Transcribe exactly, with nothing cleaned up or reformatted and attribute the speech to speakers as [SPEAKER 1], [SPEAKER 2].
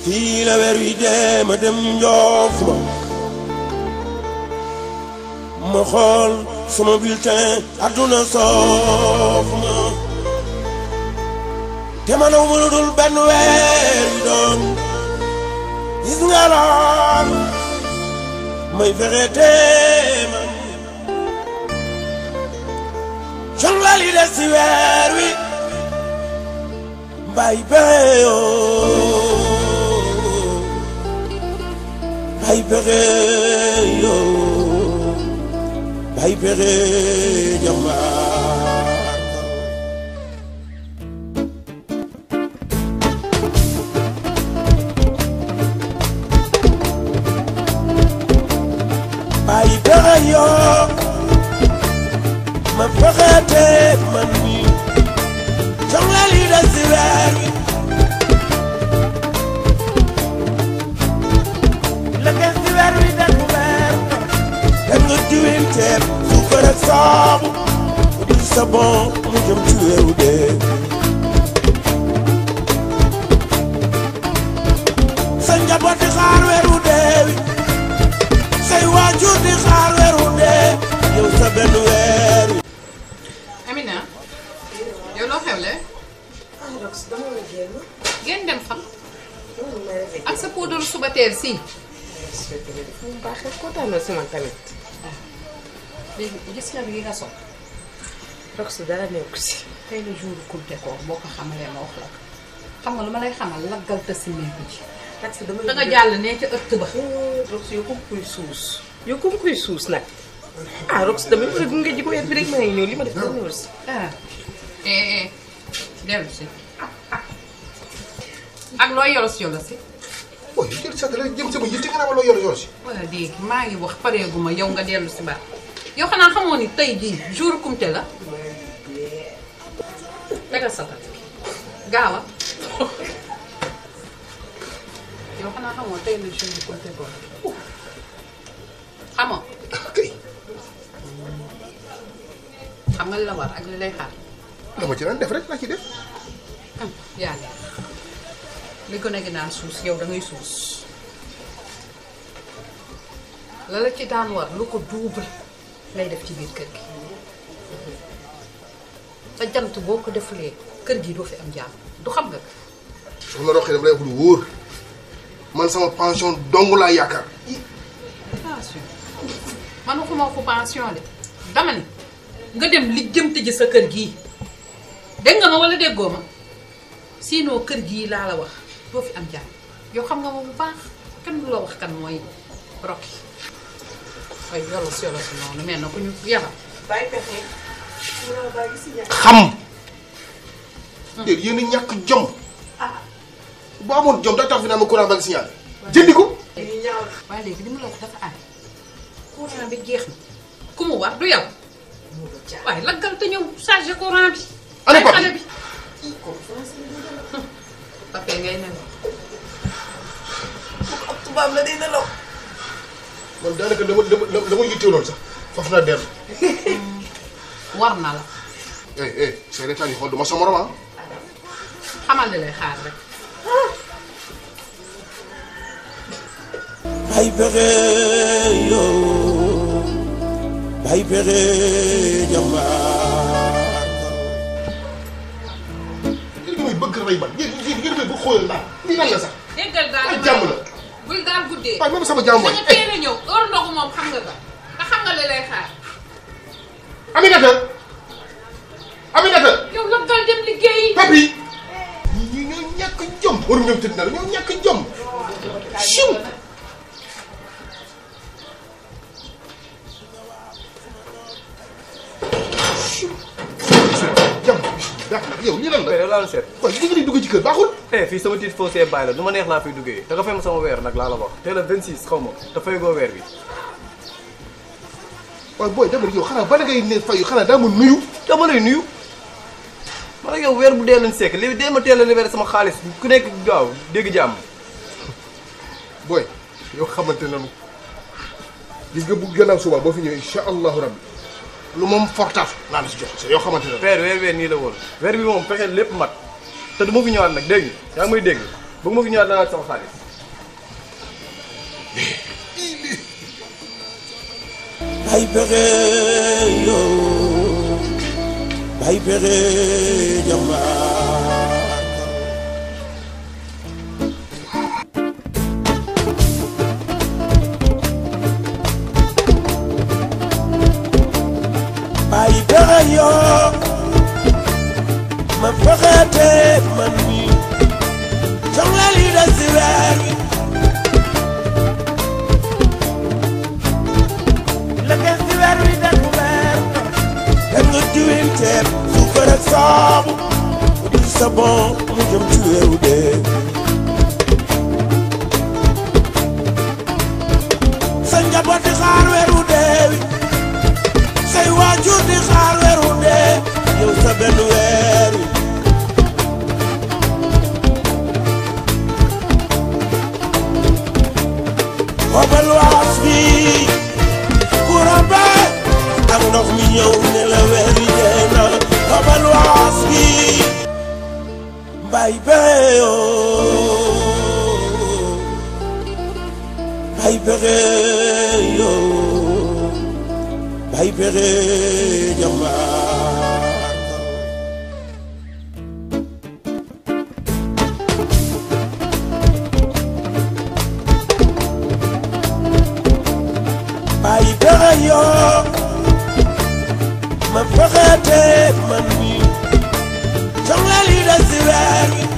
[SPEAKER 1] fii la weer wi dee ma dem njoof ma ma xool sama bulletin adduna soof ma te ma naw mënu dul benn weer wi doon gis nga lool may fexe tee man jonglal yi des si weer wi mbay pexe yoo mbay pexe yoo mbay pexe jàmbaar mbay pexe yoo ma fexe tee man mi jonglal yi des si weer wi la des si weer wi des weer dem nga diwin ceeb suukar ak saabu di sabon mu jëm ci weeru dee sa njaboot di xaar weeru dee wi say waajur di xaar weeru dee yow sa benn weer wi.
[SPEAKER 2] Amina yow loo xewle.
[SPEAKER 3] ah Rox dama la génn.
[SPEAKER 2] ngeen dem fan. ak sa poudre suba teel si.
[SPEAKER 3] mu baaxee kontaan na si man tamit.
[SPEAKER 2] léegi gis nga bi nga sol.
[SPEAKER 3] Rox dara nekk si.
[SPEAKER 2] tey la jour kumte ko boo ko xamalee ma wax la ko. xam nga lu ma lay xamal laggal te si meeku ci.
[SPEAKER 3] Rox dama
[SPEAKER 2] da nga jàll ne ca ëtt ba.
[SPEAKER 3] Rox yow comme kuy suus. yow comme kuy suus nag. ah Rox tamit ma ne gunge ji ko weer bi rek maa ngi ñëw li ma def ba ñëw si.
[SPEAKER 2] ah eh eh dellu si. ak looy yolos yolos si.
[SPEAKER 4] ooy jël sa télé jëm sama yitte nga naa ma loo yor yor si.
[SPEAKER 2] wala dégg maa ngi wax pareegu ma yow nga dellu si baat yow xanaa xamoo ni tey jii jour kumte la. tegal sa tat gaawa yow xanaa xamoo tey la jour kumte ko xamoo.
[SPEAKER 4] kay.
[SPEAKER 2] xam nga li la war ak li lay xaar.
[SPEAKER 4] dama ci daan def rek laa ci def.
[SPEAKER 2] ah yàlla li gën a gi naan suus yow da ngay suus la la ci daan war lu ko double lay def ci biir kër gi sa jant boo ko defulee kër gi doo fi am jàmm du xam nga.
[SPEAKER 4] soxna Roqe dama lay wax lu wóor man sama pension dong laa yaakaar.
[SPEAKER 2] pension man waxuma ko pension de dama ni nga dem li jëmte ji sa kër gii dégg nga ma wala déggoo ma sinon kër gii laa la wax doo fi am jàmm yow xam nga ma bu baax kenn du la wax kan mooy Roqe waaye yolos yolos noonu mel na ku ñu yabal.
[SPEAKER 3] bàyyi pexe.
[SPEAKER 4] xam. déedéet yéen a ñàkk jom. bu amoon jom daa tax fi naa ma courant banque signalé. jëndi ko.
[SPEAKER 2] waaye léegi li mu la wax dafa aay courant bi jeex na ku mu war du yow waaye laggal te ñëw chargé courant bi.
[SPEAKER 4] ana
[SPEAKER 2] ay xale bi. pape ngay nelaw.
[SPEAKER 3] ak tubaab la day nelaw.
[SPEAKER 4] man daanaka dama dama dama yitteeloon sax foofu naa dellu.
[SPEAKER 2] war na la.
[SPEAKER 4] eh eh say retaan yi xool du ma sa morom ah.
[SPEAKER 2] xamal li lay xaar rek.
[SPEAKER 1] bay pexe yoo bay pexe jàmbaar.
[SPEAKER 4] yéen ñooy bëgg rey man yéen yéen yéen ñooy bëgg xooyal daal lii lan la sax.
[SPEAKER 2] déggal daal
[SPEAKER 4] ak jàmm la.
[SPEAKER 2] bul daal guddee.
[SPEAKER 4] waaye même sama jàmm waay.
[SPEAKER 2] nga teel a ñëw heure ndogu moom xam nga ko te xam nga li lay xaar.
[SPEAKER 4] Aminata Aminata.
[SPEAKER 2] yow laggal dem liggéeyi.
[SPEAKER 4] papi ñi ñoo ñàkk jom. waru ñoom tëdd na la ñoo ñàkk jom. siw. jàmm baax na yow lii lan la.
[SPEAKER 5] mais yow laa la seet.
[SPEAKER 4] waaye li nga di dugg ci kër baaxul.
[SPEAKER 5] eh fii sama titre foncier bàyyi la nu ma neex laa fiy duggee da nga fay ma sama weer nag laa la wax tey la vingt-six xaw ma te fay goo weer bi.
[SPEAKER 4] waaye booy dama yow xanaa bala ngay ne fayu xanaa daa ma nuyu.
[SPEAKER 5] dama lay nuyu man ak yow weer bu dee lañ sekk li dee ma teel a libéré sama xaalis ku nekk gaaw dégg jàmm.
[SPEAKER 4] booy yow xamante nañu gis nga bu gannaaw suba boo fi ñëwee incha allahu rabbi lu moom fortaaf naa la si jox sa yoo xamante ne
[SPEAKER 5] weer weer weer nii la woon weer bi moom fexe lépp mat te du ma fi ñëwaat nag dégg nga yaa ngi may dégg. bëgg ma fi ñëwaat danaat sama xaalis.
[SPEAKER 1] bay pexe yow bay pexe jàmbaar bay pexe yow ma fexe te man mi jox la li des si weer wi la des si weer wi des bu weer da nga diwin ceeb suukar ak saabu di sa bon mu jëm ci weeru dee sa njaboot di xaar weeru dee wi say waajur di xaar weeru dee yow sa benn weer wi xoobal waas bi courant ba ak ndox mi ñëw ne la weer wi dee na xoobal waas bi mbay pexe yoo mbay pexe yoo mbay pexe jàmbaar bay pexe yoo ma fexe te man mi jox la li des si weer wi